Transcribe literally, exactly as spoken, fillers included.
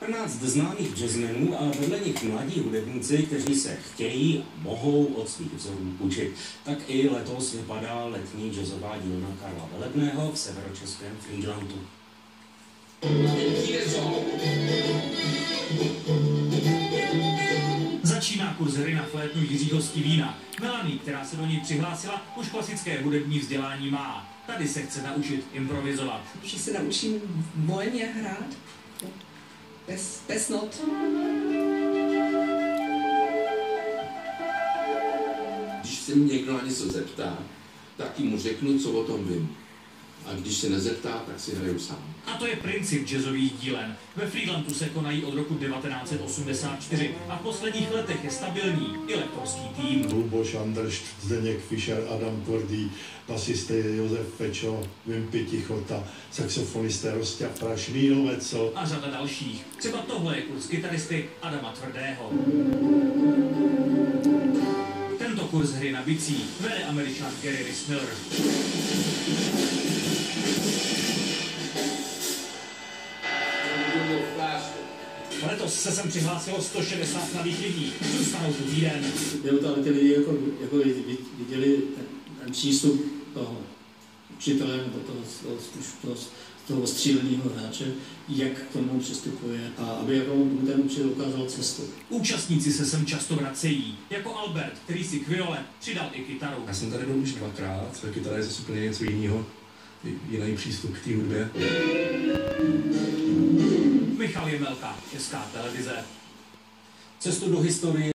patnáct známých jazzmenů a vedle nich mladí hudebníci, kteří se chtějí a mohou od svých vzorů učit. Tak i letos vypadá letní jazzová dílna Karla Velebného v severočeském Frýdlantu. Začíná kurz hry na flétnu Jiřího Stivína. Melanie, která se do něj přihlásila, už klasické hudební vzdělání má. Tady se chce naučit improvizovat. Že se naučím volně hrát, bez, bez not. Když se mě někdo na něco zeptá, tak mu řeknu, co o tom vím. A když se nezeptá, tak si hraju sám. A to je princip jazzových dílen. Ve Frýdlantu se konají od roku devatenáct set osmdesát čtyři a v posledních letech je stabilní i lektorský tým. Luboš Andršt, Zdeněk Fischer, Adam Tvrdý, basisté Josef Pečo, Vimpy Tichota, saxofonisté Rostěv Praš, Míl Vecel A řada dalších. Třeba tohle je kurz kytaristy Adama Tvrdého. Tento kurz hry na bicí vede Američan Gary Miller. Letos se sem přihlásilo sto šedesát mladých lidí. Zůstanou tu týden. Jde o to, aby ty lidi jako, jako viděli ten, ten přístup toho učitele nebo toho, toho, toho, toho stříleného hráče, jak k tomu přistupuje a aby jako ten učitel ukázal cestu. Účastníci se sem často vracejí, jako Albert, který si k viole přidal i kytaru. Já jsem tady byl už dvakrát, své kytara je zase úplně něco jiného, jiný přístup k té hudbě. Michal Jemelka, Česká televize. Cestu do historie